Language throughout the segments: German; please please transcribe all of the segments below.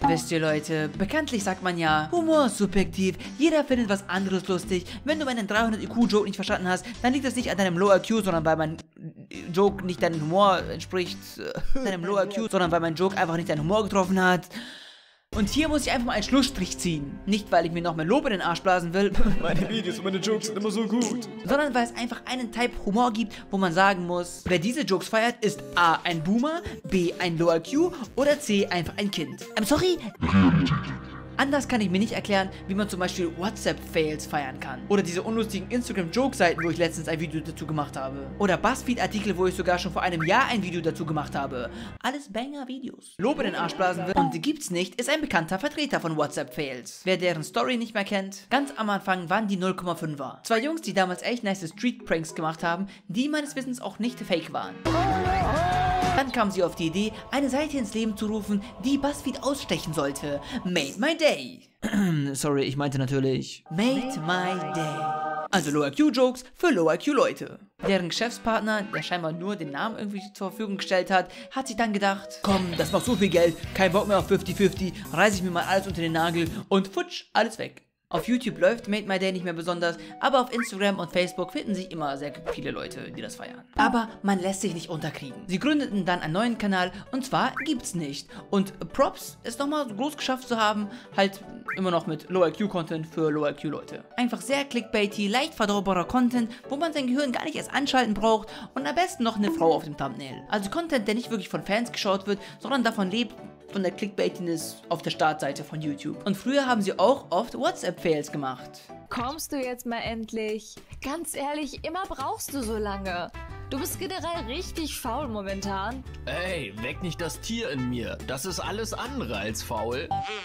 Wisst ihr Leute, bekanntlich sagt man ja, Humor ist subjektiv, jeder findet was anderes lustig. Wenn du meinen 300 IQ-Joke nicht verstanden hast, dann liegt das nicht an deinem Low IQ, sondern weil mein Joke nicht deinem Humor entspricht, deinem Low IQ, sondern weil mein Joke einfach nicht deinen Humor getroffen hat. Und hier muss ich einfach mal einen Schlussstrich ziehen. Nicht, weil ich mir noch mehr Lob in den Arsch blasen will. Meine Videos und meine Jokes sind immer so gut. Sondern weil es einfach einen Type Humor gibt, wo man sagen muss, wer diese Jokes feiert, ist A. ein Boomer, B. ein Low IQ oder C. einfach ein Kind. Sorry? Anders kann ich mir nicht erklären, wie man zum Beispiel WhatsApp-Fails feiern kann. Oder diese unlustigen Instagram-Joke-Seiten, wo ich letztens ein Video dazu gemacht habe. Oder BuzzFeed-Artikel, wo ich sogar schon vor einem Jahr ein Video dazu gemacht habe. Alles Banger-Videos. Lob in den Arsch blasen will und gibt's nicht, ist ein bekannter Vertreter von WhatsApp-Fails. Wer deren Story nicht mehr kennt, ganz am Anfang waren die 0,5er. Zwei Jungs, die damals echt nice Street-Pranks gemacht haben, die meines Wissens auch nicht fake waren. Dann kamen sie auf die Idee, eine Seite ins Leben zu rufen, die BuzzFeed ausstechen sollte. Made my day. Sorry, ich meinte natürlich. Made my day. Also Low IQ Jokes für Low IQ Leute. Deren Geschäftspartner, der scheinbar nur den Namen irgendwie zur Verfügung gestellt hat, hat sich dann gedacht, komm, das macht so viel Geld, kein Bock mehr auf 50-50, reiße ich mir mal alles unter den Nagel und futsch, alles weg. Auf YouTube läuft Made My Day nicht mehr besonders, aber auf Instagram und Facebook finden sich immer sehr viele Leute, die das feiern. Aber man lässt sich nicht unterkriegen. Sie gründeten dann einen neuen Kanal und zwar gibt's nicht. Und Props, es nochmal so groß geschafft zu haben, halt immer noch mit Low IQ Content für Low IQ Leute. Einfach sehr clickbaity, leicht verdaubarer Content, wo man sein Gehirn gar nicht erst anschalten braucht und am besten noch eine Frau auf dem Thumbnail. Also Content, der nicht wirklich von Fans geschaut wird, sondern davon lebt, von der Clickbaitiness auf der Startseite von YouTube. Und früher haben sie auch oft WhatsApp-Fails gemacht. Kommst du jetzt mal endlich? Ganz ehrlich, immer brauchst du so lange. Du bist generell richtig faul momentan. Ey, weck nicht das Tier in mir. Das ist alles andere als faul.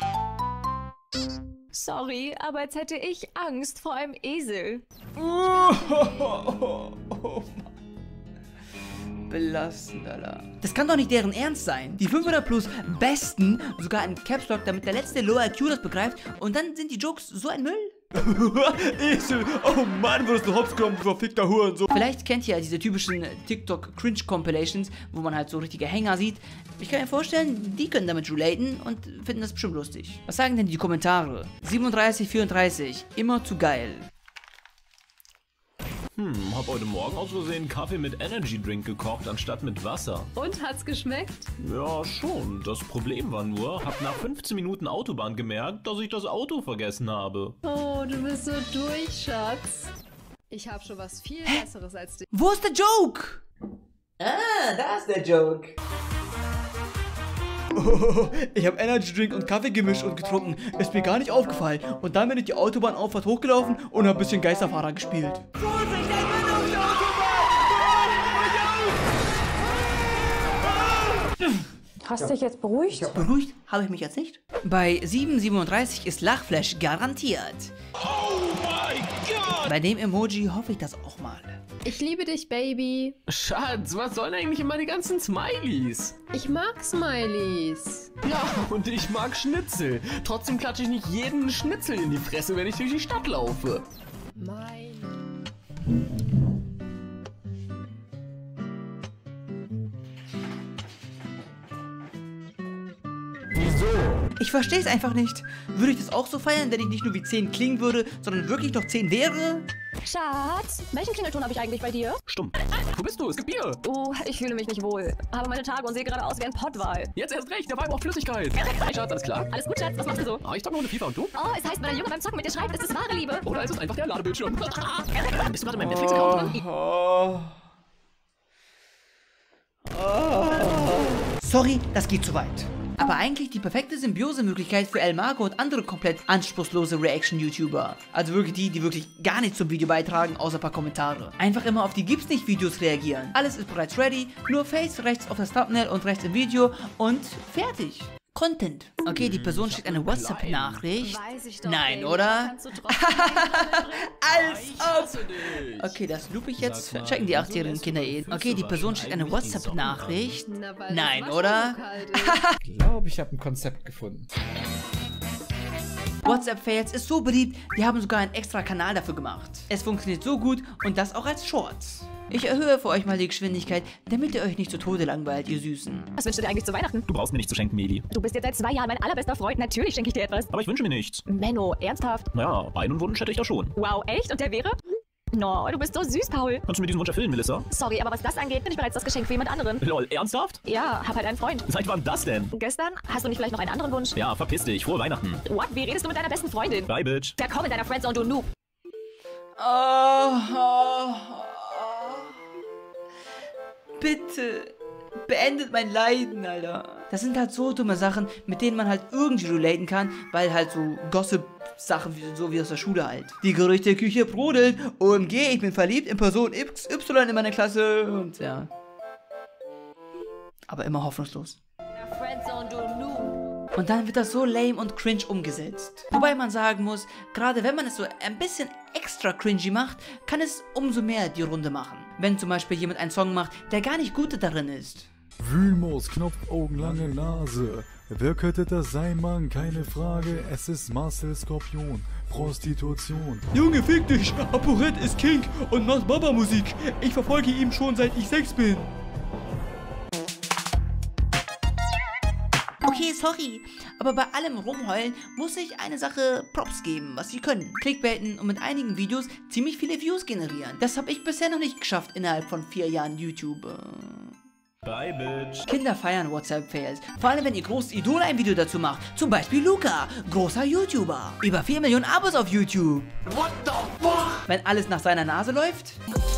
Sorry, aber jetzt hätte ich Angst vor einem Esel. Belastend, Alter. Das kann doch nicht deren Ernst sein. Die 500 plus Besten, sogar in Caps Lock, damit der letzte Low IQ das begreift und dann sind die Jokes so ein Müll? Esel, oh Mann, wirst du hops genommen, du verfickter Hurensohn. Vielleicht kennt ihr ja diese typischen TikTok-Cringe-Compilations, wo man halt so richtige Hänger sieht. Ich kann mir vorstellen, die können damit relaten und finden das bestimmt lustig. Was sagen denn die Kommentare? 37, 34, immer zu geil. Hab heute Morgen aus Versehen Kaffee mit Energy Drink gekocht, anstatt mit Wasser. Und hat's geschmeckt? Ja, schon. Das Problem war nur, hab nach 15 Minuten Autobahn gemerkt, dass ich das Auto vergessen habe. Oh, du bist so durch, Schatz. Ich hab schon was viel Besseres als dich. Wo ist der Joke? Ah, da ist der Joke. Oh, ich habe Energy Drink und Kaffee gemischt und getrunken. Ist mir gar nicht aufgefallen. Und dann bin ich die Autobahnauffahrt hochgelaufen und habe ein bisschen Geisterfahrer gespielt. Vorsicht, ich bin auf der Autobahn! Hast du dich jetzt beruhigt? Beruhigt habe ich mich jetzt nicht. Bei 7,37 ist Lachflash garantiert. Oh mein Gott! Bei dem Emoji hoffe ich das auch mal. Ich liebe dich, Baby. Schatz, was sollen eigentlich immer die ganzen Smileys? Ich mag Smileys. Ja, und ich mag Schnitzel. Trotzdem klatsche ich nicht jeden Schnitzel in die Fresse, wenn ich durch die Stadt laufe. Mein. Ich verstehe es einfach nicht. Würde ich das auch so feiern, wenn ich nicht nur wie 10 klingen würde, sondern wirklich noch 10 wäre? Schatz, welchen Klingelton habe ich eigentlich bei dir? Stumm. Wo bist du? Es gibt Bier. Oh, ich fühle mich nicht wohl. Habe meine Tage und sehe gerade aus wie ein Pottwal. Jetzt erst recht, der Wein braucht Flüssigkeit. Hey Schatz, alles klar? Alles gut, Schatz, was machst du so? Ich zock noch eine FIFA und du? Oh, es heißt, wenn ein Junge beim Zocken mit dir schreibt, ist es wahre Liebe. Oder ist es einfach der Ladebildschirm? Bist du gerade in meinem Netflix-Account drin? Sorry, das geht zu weit. Aber eigentlich die perfekte Symbiose-Möglichkeit für Elmargo und andere komplett anspruchslose Reaction-YouTuber. Also wirklich die, die wirklich gar nichts zum Video beitragen, außer ein paar Kommentare. Einfach immer auf die Gibt's nicht Videos reagieren. Alles ist bereits ready, nur Face rechts auf das Thumbnail und rechts im Video und fertig. Content. Okay, die Person schickt eine WhatsApp-Nachricht. Weiß ich doch, Nein, Baby, oder? kannst du trotzdem Als ob! Okay, das loop ich jetzt. Checken die 8-jährigen Kinder eh. Okay, die Person schickt eine WhatsApp-Nachricht. Na, weil Nein, das oder? Waschbecken kalt ist. Ich glaube, ich habe ein Konzept gefunden. WhatsApp-Fails ist so beliebt, die haben sogar einen extra Kanal dafür gemacht. Es funktioniert so gut und das auch als Shorts. Ich erhöhe für euch mal die Geschwindigkeit, damit ihr euch nicht zu Tode langweilt, ihr Süßen. Was wünschst du dir eigentlich zu Weihnachten? Du brauchst mir nichts zu schenken, Meli. Du bist jetzt seit 2 Jahren mein allerbester Freund. Natürlich schenke ich dir etwas. Aber ich wünsche mir nichts. Menno, ernsthaft? Naja, einen Wunsch hätte ich da schon. Wow, echt? Und der wäre? No, du bist so süß, Paul. Kannst du mir diesen Wunsch erfüllen, Melissa? Sorry, aber was das angeht, bin ich bereits das Geschenk für jemand anderen. Lol, ernsthaft? Ja, hab halt einen Freund. Seit wann das denn? Gestern? Hast du nicht vielleicht noch einen anderen Wunsch? Ja, verpiss dich. Frohe Weihnachten. What? Wie redest du mit deiner besten Freundin? Bye, Bitch. Willkommen in deiner Friendzone, du Noob. Bitte, beendet mein Leiden, Alter. Das sind halt so dumme Sachen, mit denen man halt irgendwie relaten kann, weil halt so Gossip-Sachen so wie aus der Schule halt. Die Gerüchteküche brodelt. OMG, ich bin verliebt in Person XY in meiner Klasse und ja. Aber immer hoffnungslos. Friendzone, du Noob. Und dann wird das so lame und cringe umgesetzt. Wobei man sagen muss, gerade wenn man es so ein bisschen extra cringy macht, kann es umso mehr die Runde machen. Wenn zum Beispiel jemand einen Song macht, der gar nicht gut darin ist. Wühlmaus, Knopfaugen, lange Nase. Wer könnte das sein, Mann? Keine Frage. Es ist Marcel Skorpion. Prostitution. Junge, fick dich. ApoRed ist King und macht Baba-Musik. Ich verfolge ihn schon seit ich 6 bin. Okay, sorry, aber bei allem Rumheulen muss ich eine Sache Props geben, was sie können. Clickbaiten und mit einigen Videos ziemlich viele Views generieren. Das habe ich bisher noch nicht geschafft innerhalb von 4 Jahren YouTube. Bye, Bitch. Kinder feiern WhatsApp-Fails. Vor allem, wenn ihr großes Idol ein Video dazu macht. Zum Beispiel Luca, großer YouTuber. Über 4 Millionen Abos auf YouTube. What the fuck? Wenn alles nach seiner Nase läuft.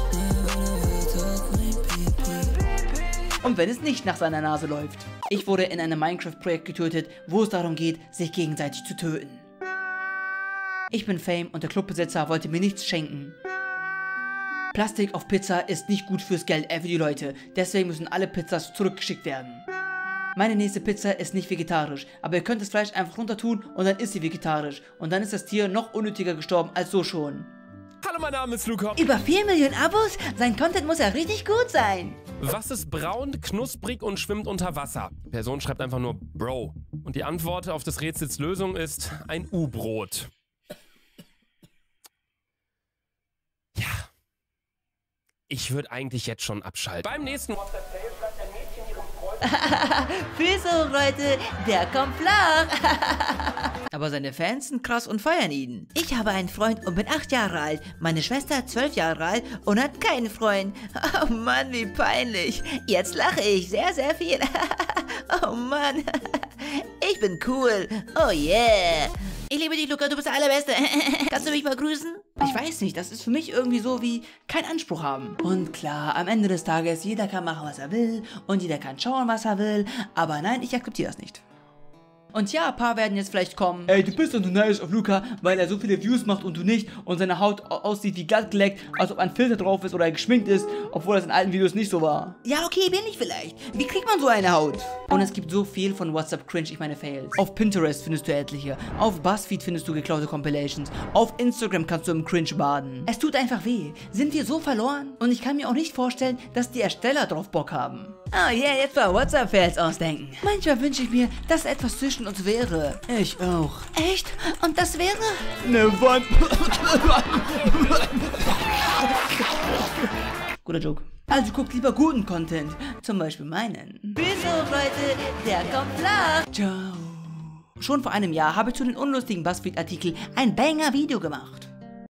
Und wenn es nicht nach seiner Nase läuft. Ich wurde in einem Minecraft-Projekt getötet, wo es darum geht, sich gegenseitig zu töten. Ich bin Fame und der Clubbesitzer wollte mir nichts schenken. Plastik auf Pizza ist nicht gut fürs Geld, für die Leute. Deswegen müssen alle Pizzas zurückgeschickt werden. Meine nächste Pizza ist nicht vegetarisch, aber ihr könnt das Fleisch einfach runter tun und dann ist sie vegetarisch. Und dann ist das Tier noch unnötiger gestorben als so schon. Hallo, mein Name ist Luca. Über 4 Millionen Abos? Sein Content muss ja richtig gut sein. Was ist braun, knusprig und schwimmt unter Wasser? Die Person schreibt einfach nur Bro. Und die Antwort auf des Rätsels Lösung ist ein U-Brot. Ja. Ich würde eigentlich jetzt schon abschalten. Beim nächsten WhatsApp-Fail schreibt ein Mädchen ihrem Freund... Füße hoch, Leute, der kommt flach. Aber seine Fans sind krass und feiern ihn. Ich habe einen Freund und bin 8 Jahre alt. Meine Schwester 12 Jahre alt und hat keinen Freund. Oh Mann, wie peinlich. Jetzt lache ich sehr, sehr viel. Oh Mann. Ich bin cool. Oh yeah. Ich liebe dich, Luca, du bist der Allerbeste. Kannst du mich mal grüßen? Ich weiß nicht, das ist für mich irgendwie so wie kein Anspruch haben. Und klar, am Ende des Tages, jeder kann machen, was er will und jeder kann schauen, was er will. Aber nein, ich akzeptiere das nicht. Und ja, ein paar werden jetzt vielleicht kommen. Ey, du bist doch nur neidisch auf Luca, weil er so viele Views macht und du nicht und seine Haut aussieht wie glatt geleckt, als ob ein Filter drauf ist oder er geschminkt ist, obwohl das in alten Videos nicht so war. Ja, okay, bin ich vielleicht. Wie kriegt man so eine Haut? Und es gibt so viel von WhatsApp Cringe, ich meine Fails. Auf Pinterest findest du etliche, auf BuzzFeed findest du geklaute Compilations, auf Instagram kannst du im Cringe baden. Es tut einfach weh. Sind wir so verloren? Und ich kann mir auch nicht vorstellen, dass die Ersteller drauf Bock haben. Oh yeah, jetzt mal WhatsApp-Fails ausdenken. Manchmal wünsche ich mir, dass etwas zwischen uns wäre. Ich auch. Echt? Und das wäre? Ne Wand. Guter Joke. Also guckt lieber guten Content. Zum Beispiel meinen. Bis hoch, Leute. Der kommt flach. Ciao. Schon vor einem Jahr habe ich zu den unlustigen BuzzFeed-Artikeln ein Banger-Video gemacht.